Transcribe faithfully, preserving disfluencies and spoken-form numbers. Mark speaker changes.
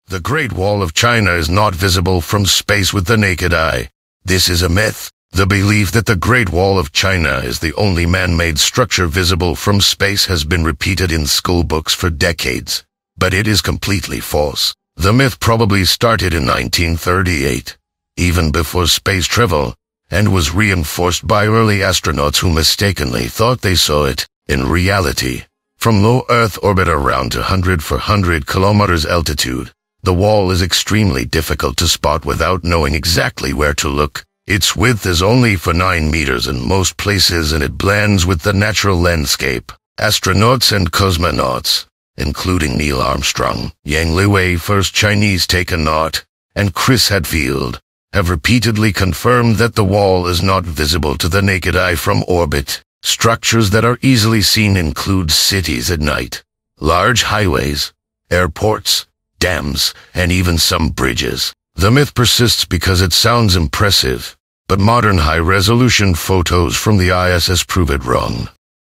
Speaker 1: The Great Wall of China is not visible from space with the naked eye. This is a myth. The belief that the Great Wall of China is the only man-made structure visible from space has been repeated in school books for decades. But it is completely false. The myth probably started in nineteen thirty-eight, even before space travel, and was reinforced by early astronauts who mistakenly thought they saw it. In reality, from low Earth orbit around one hundred four hundred kilometers altitude, the wall is extremely difficult to spot without knowing exactly where to look. Its width is only for nine meters in most places, and it blends with the natural landscape. Astronauts and cosmonauts, including Neil Armstrong, Yang Liwei, first Chinese taikonaut, and Chris Hadfield, have repeatedly confirmed that the wall is not visible to the naked eye from orbit. Structures that are easily seen include cities at night, large highways, airports, dams, and even some bridges. The myth persists because it sounds impressive, but modern high-resolution photos from the I S S prove it wrong.